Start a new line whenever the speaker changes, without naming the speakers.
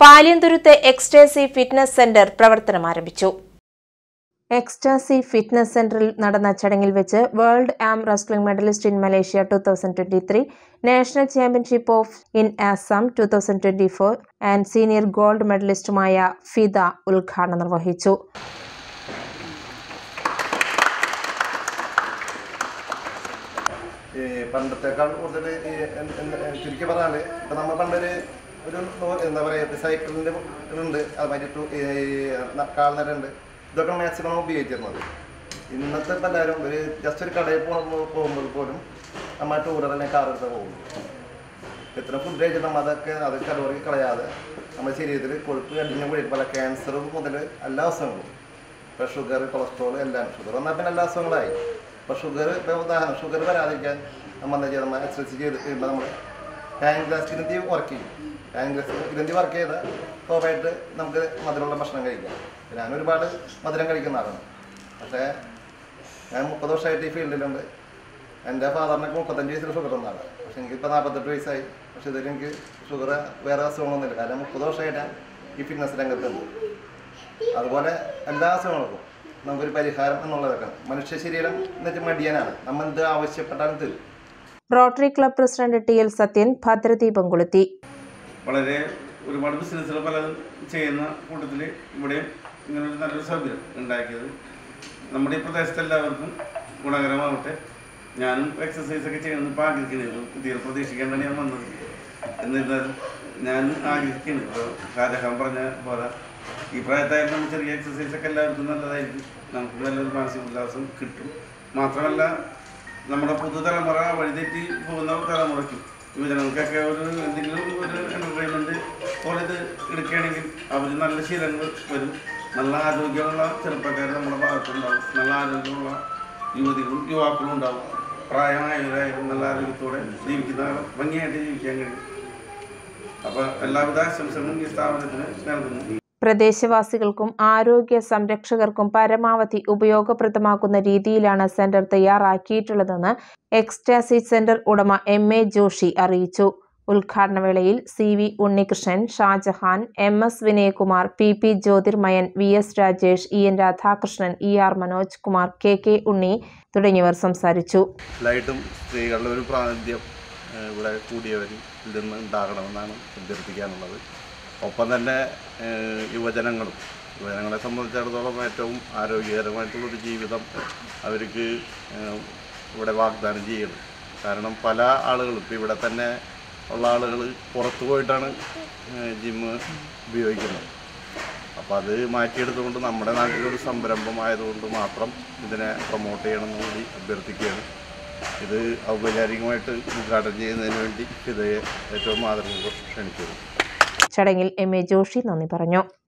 Paliyanthuruthu എക്സ്റ്റാസി fitness centre പ്രവർത്തനം ആരംഭിച്ചു. എക്സ്റ്റാസി fitness സെന്ററിൽ നടന്ന ചടങ്ങിൽ വെച്ച് world arm wrestling medalist in Malaysia 2023, national championship of in Assam 2024 and senior gold മെഡലിസ്റ്റുമായ ഫിദ ഉദ്ഘാടനം നിർവഹിച്ചു.
പണ്ടത്തേക്കാൾ കൂടുതൽ ചുരുക്കി പറഞ്ഞാൽ ഇപ്പം നമ്മൾ പണ്ടൊരു എന്താ പറയുക സൈക്കിളിൻ്റെ ഉണ്ട്, അതുമാതിരി കാൽനടയുണ്ട്, ഇതൊക്കെ മാക്സിമം ഉപയോഗിച്ചിരുന്നത്. ഇന്നത്തെ ഇപ്പം എല്ലാവരും ഒരു ജസ്റ്റ് ഒരു കടയിൽ പോകുമ്പോൾ പോലും നമ്മൾ ടൂറർ അല്ലെങ്കിൽ കാർ എടുത്ത് പോകും. എത്ര ഫുഡ് കഴിച്ചിട്ട് നമ്മൾ അത് കലോറി കളയാതെ നമ്മുടെ ശരീരത്തിൽ കൊഴുപ്പ് അടിഞ്ഞു കൂടി പല ക്യാൻസറും മുതൽ എല്ലാ അസുഖങ്ങളും, ഇപ്പോൾ ഷുഗർ, കൊളസ്ട്രോൾ എല്ലാം. ഷുഗർ വന്നാൽ പിന്നെ എല്ലാ അസുഖങ്ങളായി. ഇപ്പോൾ ഷുഗർ, ഇപ്പോൾ ഉദാഹരണം ഷുഗർ വരാതിരിക്കാൻ നമ്മൾ എന്താ ചെയ്യുക, നമ്മൾ എക്സസൈസ് ചെയ്ത് കഴിയുമ്പോൾ നമ്മൾ പാൻക്രിയാസ് ഗ്രന്ഥി വർക്ക് ചെയ്യും. പാൻക്രിയാസ് ഗ്രന്ഥി വർക്ക് ചെയ്താൽ സ്വാഭാവികമായിട്ട് നമുക്ക് മധുരമുള്ള ഭക്ഷണം കഴിക്കാം. ഞാൻ ഒരുപാട് മധുരം കഴിക്കുന്ന ആളാണ്. പക്ഷേ ഞാൻ 30 വർഷമായിട്ട് ഈ ഫീൽഡിലുണ്ട്. എൻ്റെ ഫാദറിനൊക്കെ 35 വയസ്സിൽ ഷുഗർ ഒന്നാണ്. പക്ഷേ എനിക്കിപ്പോൾ 48 വയസ്സായി. പക്ഷേ ഇതിൽ എനിക്ക് ഷുഗർ വേറെ അസുഖങ്ങളൊന്നുമില്ല. കാരണം 30 വർഷമായിട്ട് ഈ ഫിറ്റ്നസ് രംഗത്തുണ്ട്. അതുപോലെ എല്ലാ അസുഖങ്ങൾക്കും നമുക്കൊരു പരിഹാരം എന്നുള്ളതൊക്കെ. മനുഷ്യ ശരീരം എന്ന് വെച്ചാൽ മടിയനാണ്, നമ്മൾ എന്ത് ആവശ്യപ്പെട്ടാലും തരും.
Rotary club president TL Sathyan ഭദ്രദീപം കൊളുത്തി.
വളരെ ഒരുപാട് ബിസിനസ്സുകൾ പലതും ചെയ്യുന്ന കൂട്ടത്തിൽ ഇവിടെയും ഇങ്ങനൊരു നല്ലൊരു സൗകര്യം ഉണ്ടാക്കിയത് നമ്മുടെ ഈ പ്രദേശത്ത് എല്ലാവർക്കും ഗുണകരമാവട്ടെ. ഞാനും എക്സസൈസൊക്കെ ചെയ്യണമെന്ന് ഇപ്പോൾ ആഗ്രഹിക്കുന്നത്, പുതിയ പ്രതീക്ഷിക്കേണ്ടാണ് ഞാൻ വന്നത്. എന്നിരുന്നാലും ഞാൻ ആഗ്രഹിക്കുന്നത് ഇപ്പോൾ ഷാജഹാൻ പറഞ്ഞ പോലെ ഈ പ്രായത്തായാലും നമ്മൾ ചെറിയ എക്സസൈസൊക്കെ എല്ലാവർക്കും നല്ലതായിരിക്കും. നമുക്ക് നല്ലൊരു മാനസിക ഉല്ലാസം കിട്ടും. മാത്രമല്ല നമ്മുടെ പുതുതലമുറ വഴിതെറ്റി പോകുന്ന തലമുറയ്ക്കും യുവജനങ്ങൾക്കൊക്കെ എന്തെങ്കിലും ഒരു എൻ്റർടൈൻമെൻറ്റ് പോലെ ഇത് എടുക്കുകയാണെങ്കിൽ അവർ നല്ല ശീലങ്ങൾ വരും. നല്ല ആരോഗ്യമുള്ള ചെറുപ്പക്കാർ നമ്മുടെ ഭാഗത്തുണ്ടാവും. നല്ല ആരോഗ്യമുള്ള യുവതികളും യുവാക്കളും ഉണ്ടാവും. പ്രായമായവരായാലും നല്ല ആരോഗ്യത്തോടെ ജീവിക്കുന്ന ഭംഗിയായിട്ട് ജീവിക്കാൻ കഴിയും. അപ്പോൾ എല്ലാവിധ ആശംസകളും ഈ സ്ഥാപനത്തിന് നൽകുന്നു.
പ്രദേശവാസികൾക്കും ആരോഗ്യ സംരക്ഷകർക്കും പരമാവധി ഉപയോഗപ്രദമാക്കുന്ന രീതിയിലാണ് സെന്റർ തയ്യാറാക്കിയിട്ടുള്ളതെന്ന് എക്സ്റ്റാസി സെന്റർ ഉടമ MA ജോഷി അറിയിച്ചു. ഉദ്ഘാടന വേളയിൽ CV Unnikrishnan, Shah Jahan, MS Vinayakumar, PP Jyothirmayan, VS Rajesh, EN Radhakrishnan, ER Manoj Kumar, KK ഉണ്ണി തുടങ്ങിയവർ സംസാരിച്ചു.
എല്ലായിട്ടും സ്ത്രീകളുടെ ഒരു പ്രാതിനിധ്യം ഇവിടെ കൂടിയവരിൽ നിന്ന് ഉണ്ടാകണമെന്നാണ് അഭ്യർത്ഥിക്കാനുള്ളത്. ഒപ്പം തന്നെ യുവജനങ്ങളെ സംബന്ധിച്ചിടത്തോളം ഏറ്റവും ആരോഗ്യകരമായിട്ടുള്ളൊരു ജീവിതം അവർക്ക് ഇവിടെ വാഗ്ദാനം ചെയ്യണം. കാരണം പല ആളുകളും ഇപ്പോൾ ഇവിടെ തന്നെ ഉള്ള ആളുകൾ പുറത്തു പോയിട്ടാണ് ജിമ്മ് ഉപയോഗിക്കുന്നത്. അപ്പോൾ അത് മാറ്റിയെടുത്തുകൊണ്ട് നമ്മുടെ നാട്ടിലൊരു സംരംഭമായതുകൊണ്ട് മാത്രം ഇതിനെ പ്രൊമോട്ട് ചെയ്യണമെന്ന് കൂടി അഭ്യർത്ഥിക്കുകയാണ്. ഇത് ഔപചാരികമായിട്ട് ഉദ്ഘാടനം ചെയ്യുന്നതിന് വേണ്ടി ഇത് ഏറ്റവും ആദരവോടെ ക്ഷണിക്കുന്നു.
ചടങ്ങിൽ MA ജോഷി നന്ദി പറഞ്ഞു.